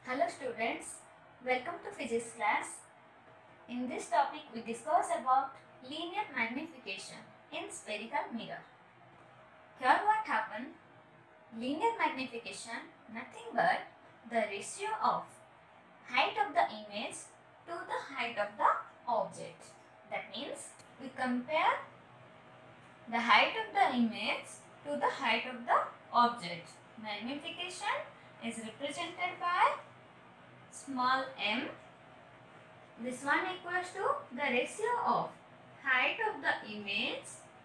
Hello students, welcome to physics class. In this topic we discuss about linear magnification in spherical mirror. Here what happened? Linear magnification nothing but the ratio of height of the image to the height of the object. That means we compare the height of the image to the height of the object. Magnification is represented by small m. This one equals to the ratio of height of the image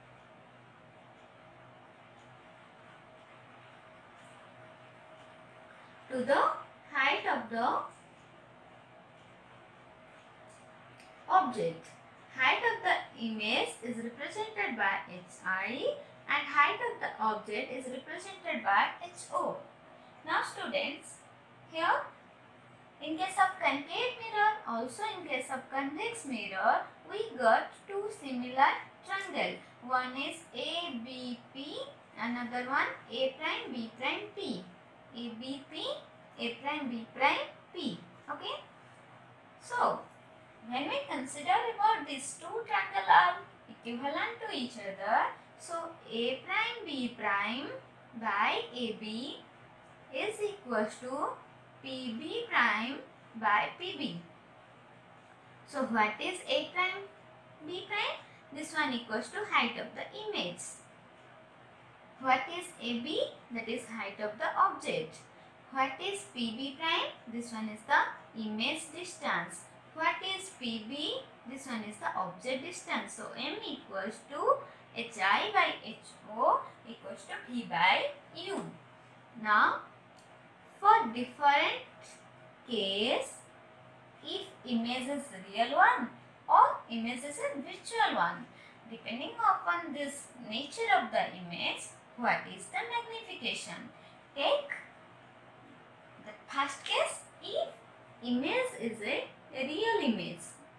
to the height of the object. Height of the image is represented by hi and height of the object is represented by ho. Now students, here in case of concave mirror, also in case of convex mirror, we got two similar triangle. One is ABP, another one A prime B prime P. ABP, A prime B prime P. Okay. So, when we consider about these two triangles are equivalent to each other, so A prime B prime by AB is equals to PB prime by PB. So what is A prime B prime? This one equals to height of the image. What is AB? That is height of the object. What is PB prime? This one is the image distance. What is PB? This one is the object distance. So M equals to HI by HO equals to P by U. Now for different case, if image is real one or image is a virtual one, depending upon this nature of the image, what is the magnification? Take the first case, if image is a real image.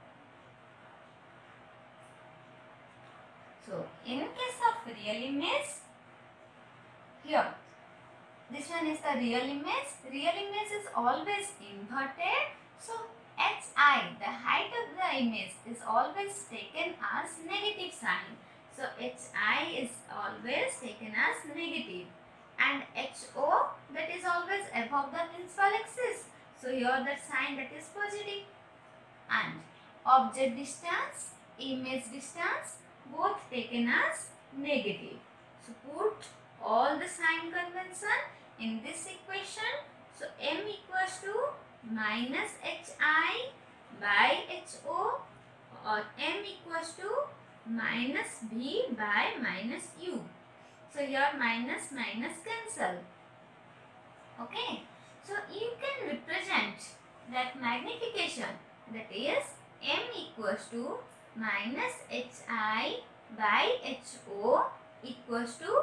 So in case of real image, here this one is the real image. Real image is always inverted. So HI, the height of the image, is always taken as negative sign. So HI is always taken as negative. And HO, that is always above the principal axis. So here the sign that is positive. And object distance, image distance, both taken as negative. So put all the sign convention in this equation. So M equals to minus HI by HO or M equals to minus V by minus U. So here minus minus cancel. Okay. So you can represent that magnification, that is M equals to minus HI by HO equals to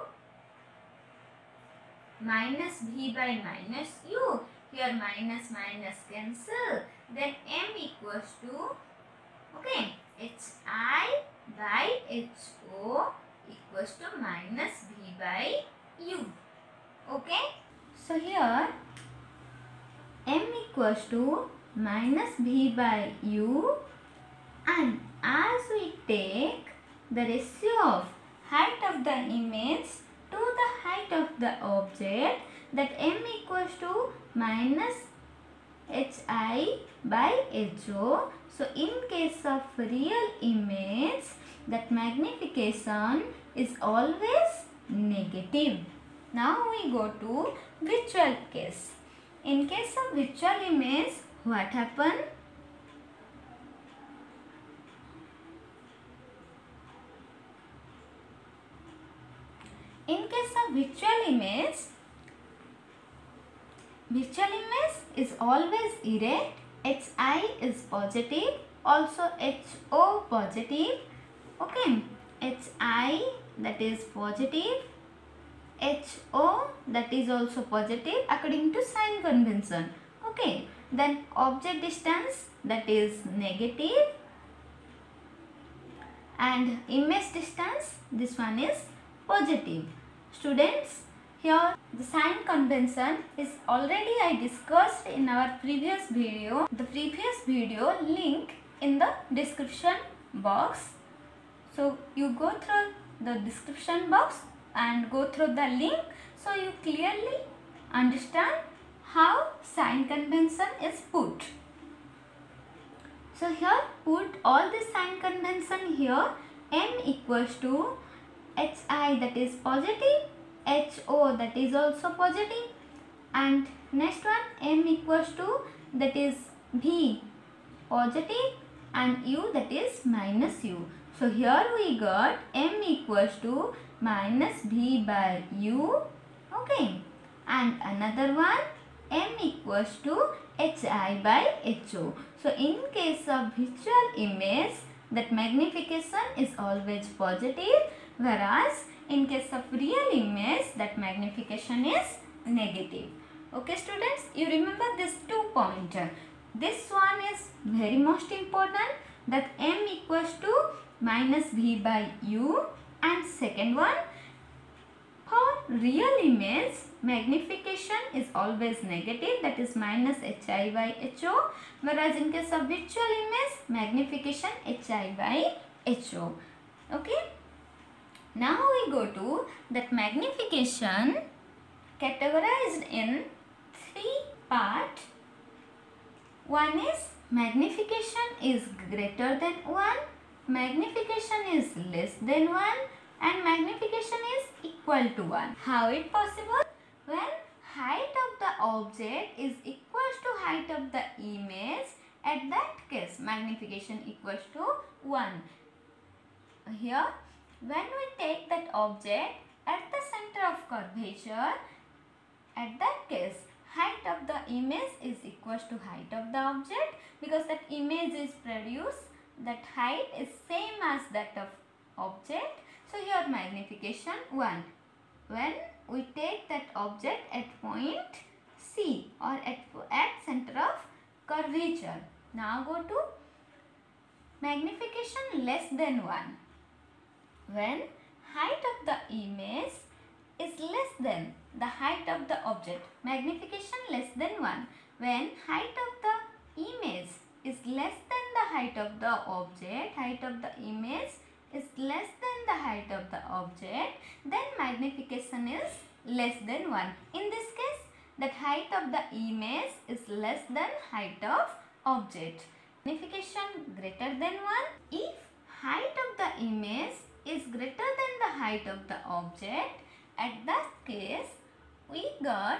minus V by minus U. Here minus minus cancel. Then M equals to, okay, HI by HO equals to minus V by U. Okay. So here M equals to minus V by U, and as we take the ratio of height of the image to the height of the object, that M equals to minus HI by HO. So in case of real image, that magnification is always negative. Now we go to virtual case. In case of virtual image, what happened? In case of virtual image is always erect. HI is positive, also HO positive. Okay, HI that is positive, HO that is also positive according to sign convention. Okay, then object distance that is negative and image distance, this one is positive. Students, Here the sign convention is already I discussed in our previous video. The previous video link in the description box. So you go through the description box and go through the link, so you clearly understand how sign convention is put. So here put all the sign convention here. M equals to HI, that is positive, HO, that is also positive, and next one M equals to, that is V, positive, and U, that is minus U. So here we got M equals to minus V by U, okay, and another one M equals to HI by HO. So in case of visual image, that magnification is always positive, whereas in case of real image, that magnification is negative. Okay students, you remember this 2 pointer. This one is very most important, that M equals to minus V by U, and second one, for real image, magnification is always negative, that is minus HI by HO, whereas in case of virtual image, magnification HI by HO. Okay. Now we go to that magnification categorized in 3 parts. One is magnification is greater than 1, magnification is less than 1, and magnification is equal to 1. How it possible? When height of the object is equal to height of the image, at that case magnification equals to 1. Here, when we take that object at the center of curvature, at that case height of the image is equal to height of the object, because that image is produced, that height is same as that of object. So here magnification 1. When we take that object at point C or at center of curvature. Now go to magnification less than 1. When height of the image is less than the height of the object, magnification less than 1. When height of the image is less than the height of the object, height of the image is less than the height of the object, then magnification is less than 1. In this case, that height of the image is less than height of object. Magnification greater than 1. If height of the image is greater than the height of the object, at that case we got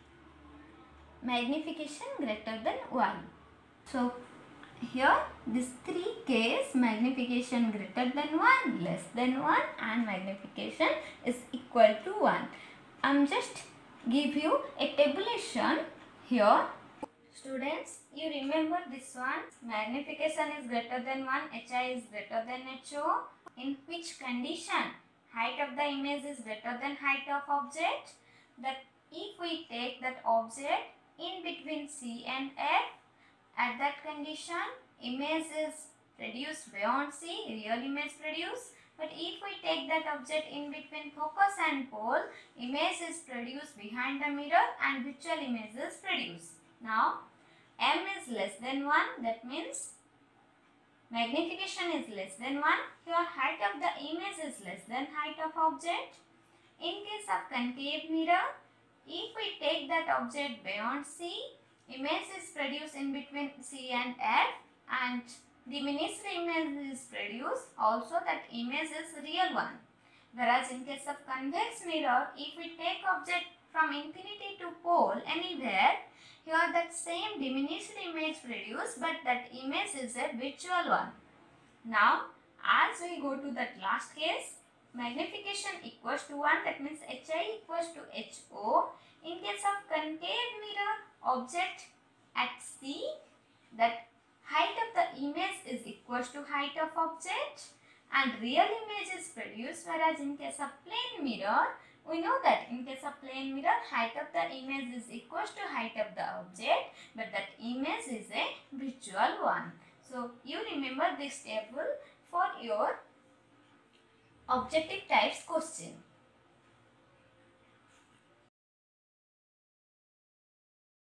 magnification greater than 1. So here this 3 case, magnification greater than 1, less than 1, and magnification is equal to 1. I am just give you a tabulation here. Students, you remember this one, magnification is greater than 1, HI is greater than HO. In which condition height of the image is greater than height of object? That if we take that object in between C and F, at that condition image is produced beyond C, real image produced. But if we take that object in between focus and pole, image is produced behind the mirror and virtual image is produced. Now M is less than 1, that means magnification is less than 1. Here height of the image is less than height of object. In case of concave mirror, if we take that object beyond C, image is produced in between C and F, and diminished image is produced, also that image is real one. Whereas in case of convex mirror, if we take object from infinity to pole anywhere, here that same diminished image produced, but that image is a virtual one. Now as we go to that last case, magnification equals to 1, that means HI equals to HO. In case of concave mirror object at C, that height of the image is equals to height of object and real image is produced, whereas in case of plane mirror, we know that in case of plane mirror, height of the image is equals to height of the object, but that image is a virtual one. So you remember this table for your objective types question.